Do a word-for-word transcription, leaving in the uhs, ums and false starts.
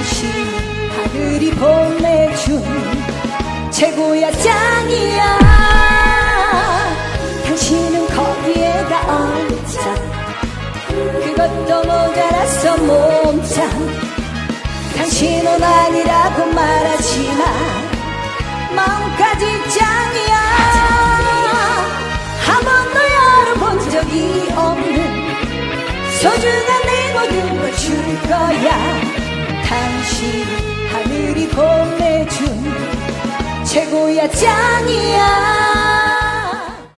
당신 하늘이 보내준 최고야 짱이야. 당신은 거기에다 얼짱 그것도 모자라서 몸짱. 당신은 아니라고 말하지마 마음까지 짱이야. 한 번도 열어본 적이 없는 소중한 내 모든 걸 줄 거야. 당신 하늘이 보내준 최고야 짱이야.